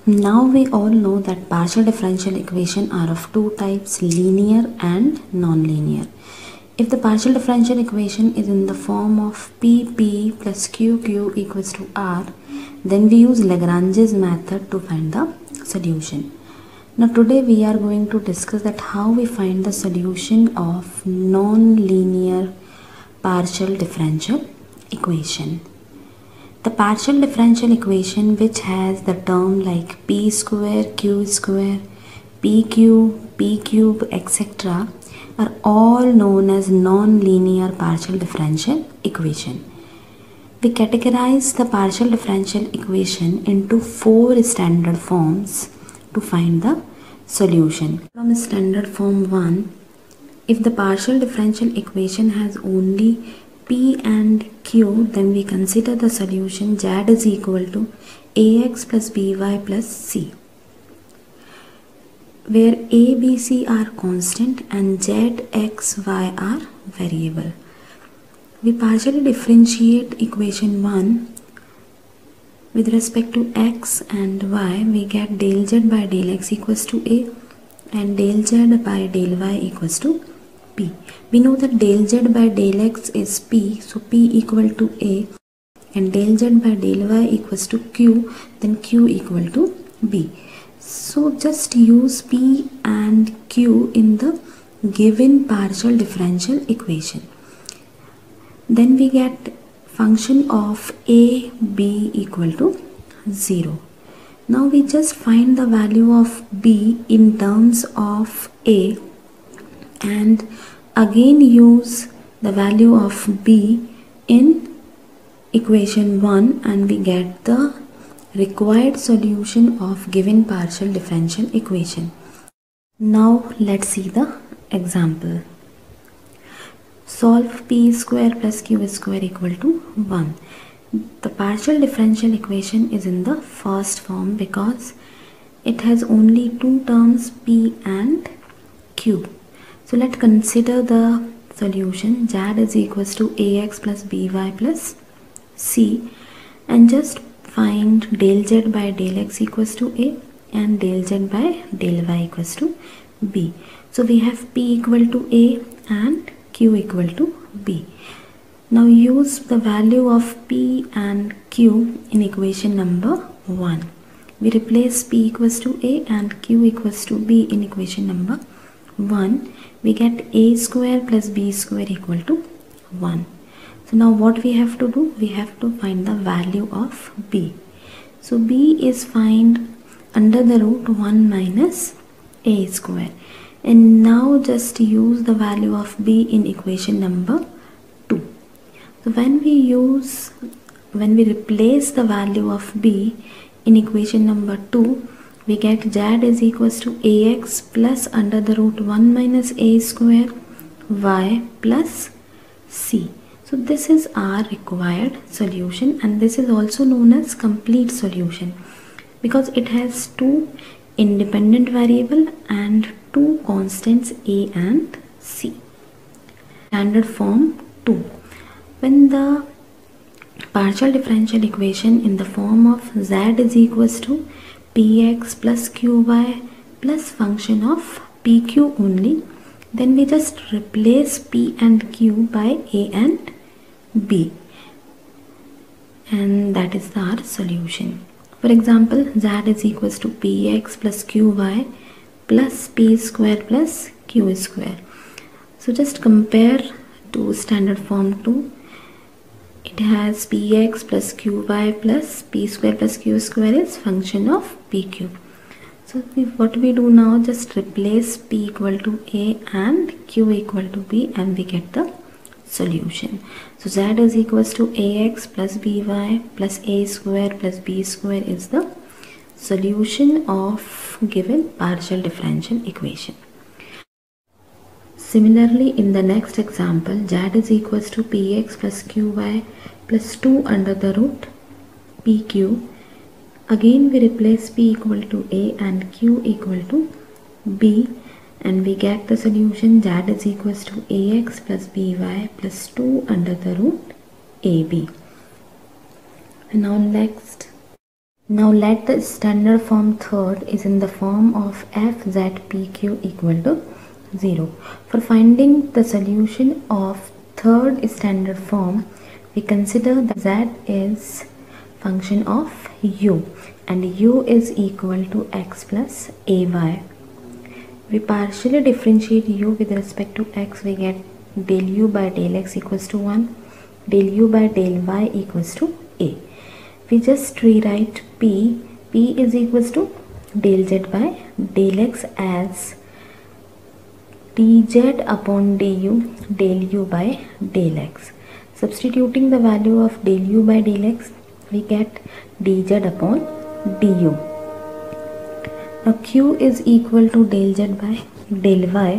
Now we all know that partial differential equation are of two types, linear and non-linear. If the partial differential equation is in the form of PP plus QQ equals to R, then we use Lagrange's method to find the solution. Now today we are going to discuss that how we find the solution of non-linear partial differential equation. The partial differential equation which has the term like p square, q square, pq, p cube, etc. are all known as non-linear partial differential equation. We categorize the partial differential equation into four standard forms to find the solution. From standard form 1, if the partial differential equation has only P and Q, then we consider the solution Z is equal to AX plus BY plus C, where A, B, C are constant and Z, X, Y are variable. We partially differentiate equation 1 with respect to X and Y. We get del Z by del X equals to A and del Z by del Y equals to P. We know that del Z by del X is P, so P equal to A, and del Z by del Y equals to Q, then Q equal to B. So just use P and Q in the given partial differential equation. Then we get function of A, B equal to 0. Now we just find the value of B in terms of A and again use the value of B in equation 1 and we get the required solution of given partial differential equation. Now let's see the example. Solve p square plus q square equal to 1. The partial differential equation is in the first form because it has only two terms p and q. So let's consider the solution. Z is equals to AX plus BY plus C and just find del Z by del X equals to A and del Z by del Y equals to B. So we have P equal to A and Q equal to B. Now use the value of P and Q in equation number 1. We replace P equals to A and Q equals to B in equation number 1. We get A square plus B square equal to 1. So now what we have to do? We have to find the value of B. So B is find under the root 1 minus A square. And now just use the value of B in equation number 2. So when we replace the value of B in equation number 2, we get Z is equals to AX plus under the root 1 minus A square Y plus C. So this is our required solution and this is also known as complete solution because it has two independent variable and two constants A and C. Standard form 2. When the partial differential equation in the form of Z is equals to Px plus Qy plus function of Pq only, then we just replace P and Q by A and B and that is our solution. For example, Z is equals to Px plus Qy plus P square plus Q square. So just compare to standard form 2. It has Px plus Qy plus P square plus Q square is function of Pq. So what we do now, just replace P equal to A and Q equal to B and we get the solution. So Z is equals to AX plus BY plus A square plus B square is the solution of given partial differential equation. Similarly, in the next example, Z is equals to Px plus Qy plus 2 under the root Pq. Again we replace P equal to A and Q equal to B and we get the solution. Z is equals to AX plus BY plus 2 under the root AB. And now next Now let the standard form third is in the form of f z p q equal to 0. For finding the solution of third standard form, we consider that z is function of u and u is equal to x plus ay. We partially differentiate u with respect to x. We get del u by del x equals to 1, del u by del y equals to a. We just rewrite p is equals to del z by del x as dz upon du del u by del x. Substituting the value of del u by del x, we get dz upon du. Now q is equal to del z by del y.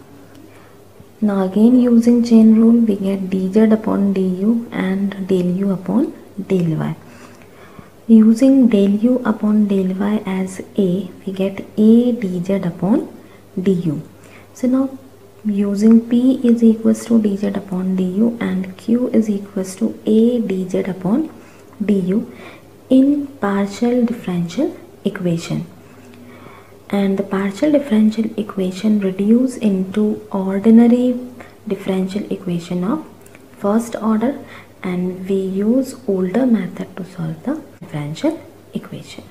Now again using chain rule, we get dz upon du and del u upon del y. Using del u upon del y as a, we get a dz upon du. So now using p is equals to dz upon du and q is equals to a dz upon du in partial differential equation. And the partial differential equation reduce into ordinary differential equation of first order, and we use older method to solve the differential equation.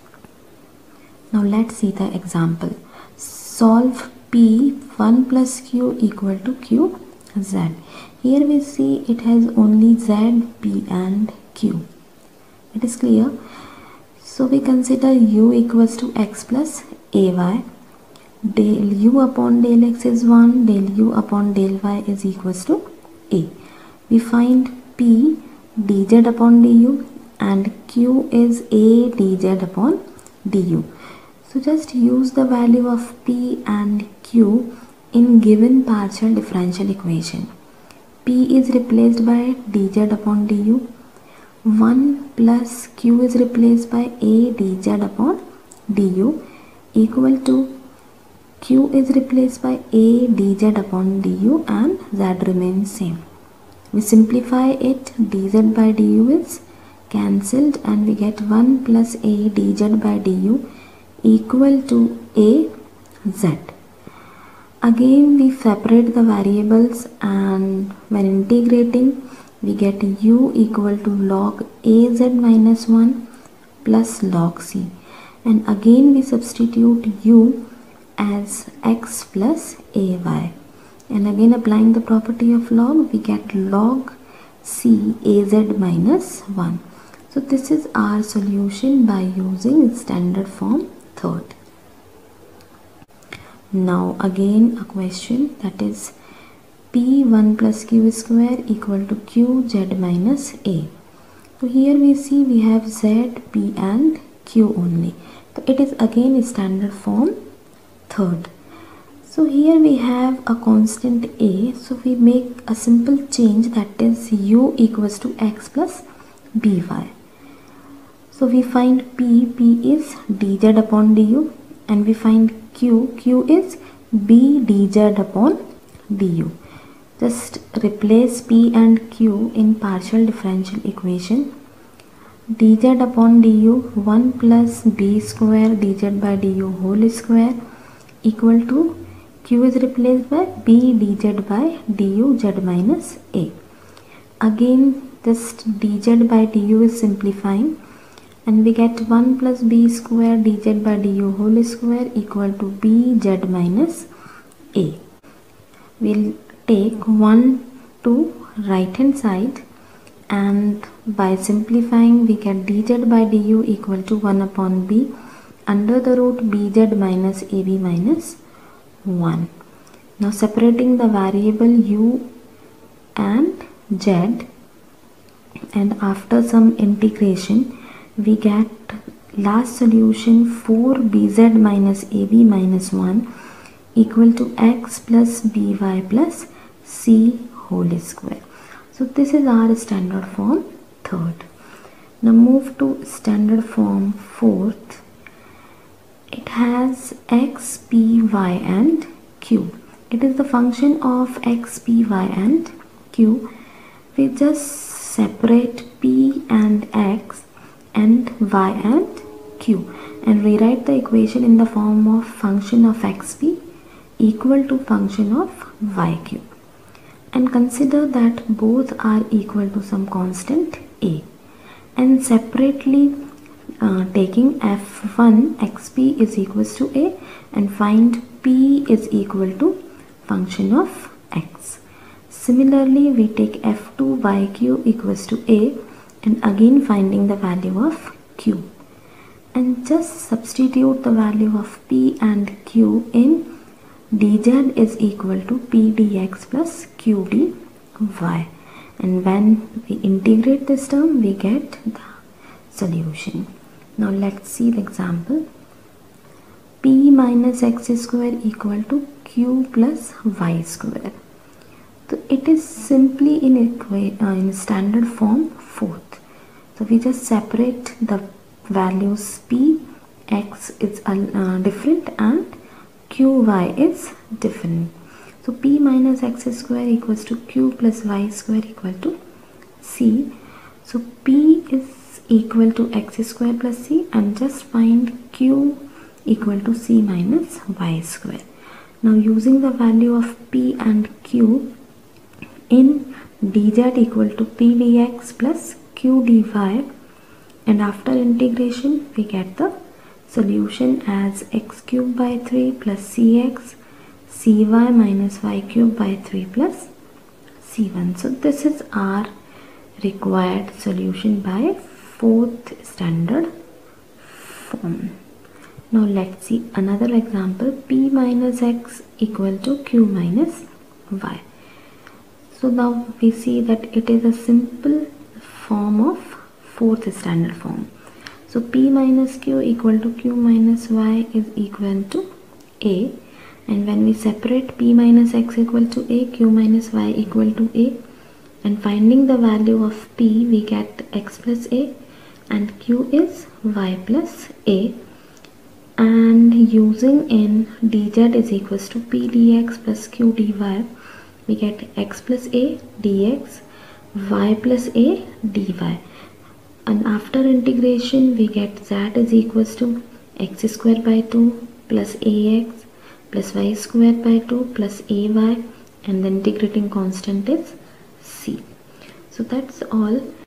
Now let's see the example. Solve p 1 plus q equal to q z. Here we see it has only z, p and q. It is clear. So we consider u equals to x plus ay. Del u upon del x is 1, del u upon del y is equals to a. We find p dz upon du and q is a dz upon du. So just use the value of p and q in given partial differential equation. P is replaced by dz upon du. 1 plus q is replaced by a dz upon du equal to q is replaced by a dz upon du and z remains same. We simplify it, dz by du is cancelled and we get 1 plus a dz by du equal to a z. Again we separate the variables and when integrating we get u equal to log az minus 1 plus log c, and again we substitute u as x plus ay, and again applying the property of log we get log c az minus 1. So this is our solution by using standard form third. Now again a question, that is p 1 plus q square equal to q z minus a. So here we see we have z, p and q only. So it is again standard form third. So here we have a constant a, so we make a simple change, that is u equals to x plus by. So we find p is dz upon du and we find q is b dz upon du. Just replace p and q in partial differential equation. Dz upon du 1 plus b square dz by du whole square equal to q is replaced by b dz by du z minus a. Again just dz by du is simplifying and we get 1 plus b square dz by du whole square equal to b z minus a. We'll take 1 to right hand side and by simplifying we get dz by du equal to 1 upon b under the root bz minus ab minus 1. Now separating the variable u and z, and after some integration we get last solution 4bz minus ab minus 1 equal to x plus by plus c whole square. So this is our standard form third. Now move to standard form fourth. It has x, p, y and q. It is the function of x, p, y and q. We just separate p and x and y and q, and rewrite the equation in the form of function of xp equal to function of yq, and consider that both are equal to some constant a, and separately taking f1 xp is equals to a and find p is equal to function of x. Similarly, we take f2 yq equals to a and again finding the value of q, and just substitute the value of p and q in dz is equal to p dx plus q dy, and when we integrate this term we get the solution. Now let's see the example. P minus x square equal to q plus y square. So it is simply in standard form fourth. So we just separate the values p, x is different and q, y is different. So p minus x square equals to q plus y square equal to c. So p is equal to x square plus c, and just find q equal to c minus y square. Now using the value of p and q in dz equal to p dx plus q dy, and after integration we get the solution as x cube by 3 plus cx cy minus y cube by 3 plus c1. So this is our required solution by fourth standard form. Now let's see another example. P minus x equal to q minus y. So now we see that it is a simple form of fourth standard form. So p minus q equal to q minus y is equal to a, and when we separate p minus x equal to a, q minus y equal to a, and finding the value of p we get x plus a and q is y plus a, and using in dz is equals to p dx plus q dy we get x plus a dx, y plus a dy, and after integration we get z is equals to x square by 2 plus ax plus y square by 2 plus ay, and the integrating constant is c. So that's all